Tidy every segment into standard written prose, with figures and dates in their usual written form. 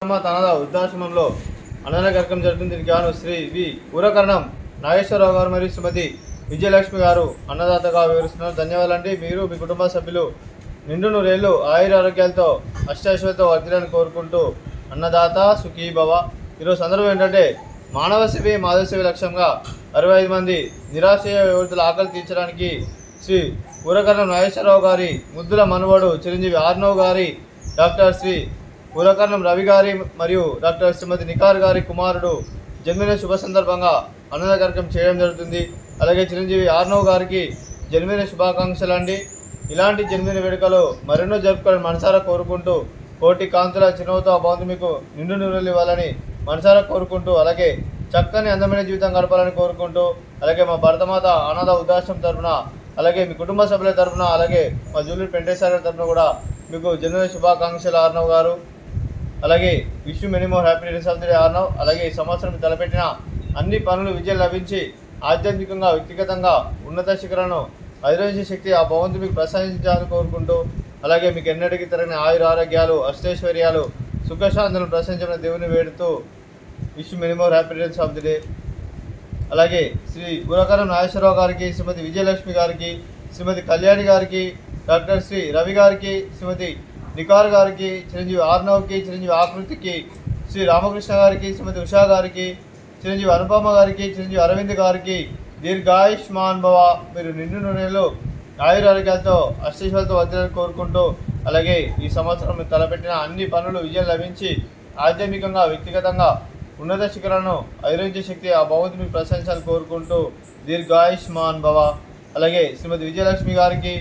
తనద వృద్ధాశ్రమంలో అన్నదాన కార్యక్రమం జరుగుతుంది. దీనికి గాను శ్రీ వి ఊరకరణం నాగేశ్వరరావు గారు మరియు శ్రీమతి విజయలక్ష్మి గారు అన్నదాతగా వివరిస్తున్నారు. ధన్యవాదాలండి. మీరు మీ కుటుంబ సభ్యులు నిండు నూరేళ్లు ఆయుర ఆరోగ్యాలతో అష్టైశ్వర్యంతో వర్ధిల్లాలని కోరుకుంటూ అన్నదాత సుఖీభవ. ఈరోజు సందర్భం ఏంటంటే మానవ సేవే మాధవ సేవ లక్ష్యంగా 65 మంది నిరాశ్రయ యువతుల ఆకలి తీర్చడానికి శ్రీ ఊరకరణం నాగేశ్వరరావు గారి ముద్దుల మనవడు చిరంజీవి ఆర్నవ్ గారి, డాక్టర్ శ్రీ ఊరకరణం రవి గారి మరియు డాక్టర్ శ్రీమతి నికార్ గారి కుమారుడు జన్మదిన శుభ సందర్భంగా అన్నదాన కార్యక్రమం చేయడం జరుగుతుంది. అలాగే చిరంజీవి ఆర్నవ్ గారికి జన్మదిన శుభాకాంక్షలు అండి. ఇలాంటి జన్మదిన వేడుకలు మరెన్నో జరుపుకోవాలని మనసారా కోరుకుంటూ కోటి కాంతుల చిరునవ్వుతో ఆ భగవంతుడు మీకు నిండు నూరేళ్లు ఇవ్వాలని మనసారా కోరుకుంటూ, అలాగే చక్కని అందమైన జీవితం గడపాలని కోరుకుంటూ, అలాగే మా భరతమాత అనాథ వృద్ధాశ్రమం తరఫున, అలాగే మీ కుటుంబ సభ్యుల తరఫున, అలాగే మా జూలూరు వెంకటేశ్వర గారి తరఫున కూడా మీకు జన్మదిన శుభాకాంక్షలు ఆర్నవ్ గారు. అలాగే wish many more happy returns of the day Arnav. అలాగే ఈ సంవత్సరం తలపెట్టిన అన్ని పనులు విజయం లభించి ఆధ్యాత్మికంగా వ్యక్తిగతంగా ఉన్నత శిఖరాలను అధిరోహించే శక్తి ఆ భగవంతుడు మీకు ప్రసాదించాలని కోరుకుంటూ, అలాగే మీకు ఎన్నటికీ తరగని ఆయుర ఆరోగ్యాలు అష్టైశ్వర్యాలు సుఖశాంతులను ప్రసాదించిన దేవుని వేడుతూ wish many more happy returns of the day. అలాగే శ్రీ ఊరకరణం నాగేశ్వరరావు గారికి, శ్రీమతి విజయలక్ష్మి గారికి, శ్రీమతి కళ్యాణి గారికి, డాక్టర్ శ్రీ రవి గారికి, శ్రీమతి నికార్ గారికి, చిరంజీవి ఆర్నవ్కి, చిరంజీవి ఆకృతికి, శ్రీ రామకృష్ణ గారికి, శ్రీమతి ఉషా గారికి, చిరంజీవి అనుపమ గారికి, చిరంజీవి అరవింద్ గారికి దీర్ఘాయుష్మాన్ భవ. మీరు నిండు నూరేళ్లు ఆయుర ఆరోగ్యాలతో అష్టైశ్వర్యాలతో వర్ధిల్లాలని కోరుకుంటూ, అలాగే ఈ సంవత్సరం తలపెట్టిన అన్ని పనులు విజయం లభించి ఆధ్యాత్మికంగా వ్యక్తిగతంగా ఉన్నత శిఖరాలను అధిరోహించే శక్తి ఆ భగవంతుడు మీకు ప్రశంసాలు కోరుకుంటూ దీర్ఘాయుష్మాన్ భవ. అలాగే శ్రీమతి విజయలక్ష్మి గారికి,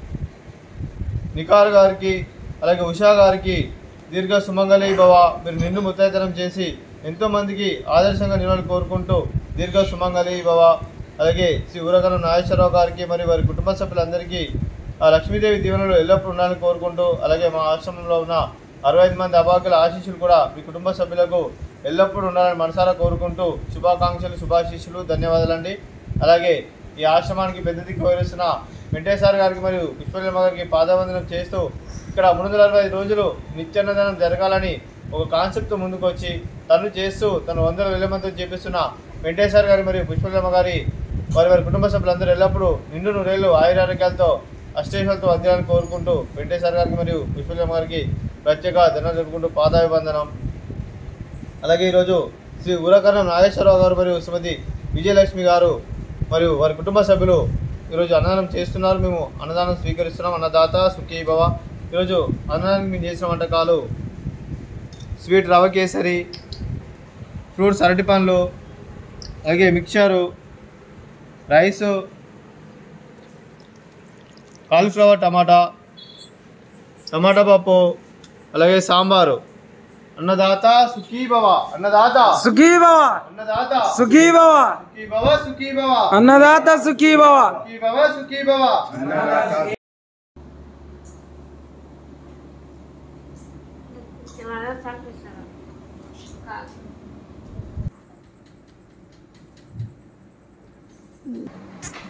నికార్ గారికి, అలాగే ఉషా గారికి దీర్ఘ సుమంగళి భవ. మీరు నిండు ముత్తైతనం చేసి ఎంతోమందికి ఆదర్శంగా నిలవాలని కోరుకుంటూ దీర్ఘ సుమంగళి భవ. అలాగే శ్రీ ఊరకరణం నాగేశ్వరరావు గారికి మరియు వారి కుటుంబ సభ్యులందరికీ ఆ లక్ష్మీదేవి దీవెనలు ఎల్లప్పుడూ ఉండాలని కోరుకుంటూ, అలాగే మా ఆశ్రమంలో ఉన్న 65 మంది అభాగ్యుల ఆశీస్సులు కూడా మీ కుటుంబ సభ్యులకు ఎల్లప్పుడూ ఉండాలని మనసారా కోరుకుంటూ శుభాకాంక్షలు శుభాశీస్సులు ధన్యవాదాలండి. అలాగే ఈ ఆశ్రమానికి పెద్ద దిక్కు వహిస్తున్న వెంకటేశ్వర గారికి మరియు పుష్పలమ్మ గారికి పాదవందనం చేస్తూ ఇక్కడ 365 రోజులు నిత్యాన్నదానం జరగాలని ఒక కాన్సెప్ట్ ముందుకు వచ్చి తను చేస్తూ తను 100,000 మందితో చేపిస్తున్న వెంకటేశ్వర గారి మరియు పుష్పలమ్మ గారి వారి కుటుంబ సభ్యులందరూ ఎల్లప్పుడూ నిండు నూరేళ్లు ఆయురారోగ్యాలతో అష్టైశ్వర్యాలతో వర్ధిల్లాలని కోరుకుంటూ వెంకటేశ్వర గారికి మరియు పుష్పలమ్మ గారికి ప్రత్యేక ధన్యవాదాలు జరుపుకుంటూ పాదాభివందనం. అలాగే ఈరోజు శ్రీ ఊరకరణం నాగేశ్వరరావు గారు మరియు శ్రీమతి విజయలక్ష్మి గారు మరియు వారి కుటుంబ సభ్యులు ఈరోజు అన్నదానం చేస్తున్నారు. మేము అన్నదానం స్వీకరిస్తున్నాం. అన్నదాత సుఖీభవ. ఈరోజు అన్నదానానికి మేము చేసిన వంటకాలు స్వీట్ రవ కేసరి, ఫ్రూట్స్ అరటి పండ్లు, అలాగే మిక్చరు, రైసు, కాలీఫ్లవర్ టమాటా పప్పు, అలాగే సాంబారు. అన్నదాత సుఖీభవ. అన్నదాత సుఖీభవ. అన్నదాత సుఖీభవ. సుఖీభవ సుఖీభవ. అన్నదాత సుఖీభవ. సుఖీభవ సుఖీభవ. అన్నదాత